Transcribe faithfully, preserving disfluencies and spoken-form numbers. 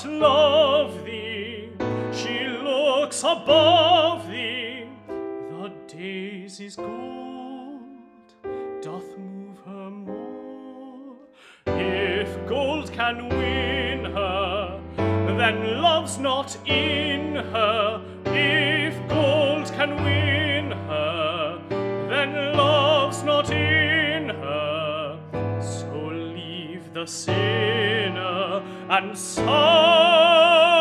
not love thee, she looks above thee. The daisy's gold doth move her more. If gold can win her, then love's not in her. If gold can win her, then love's not in her. So leave the sinner and sorrow.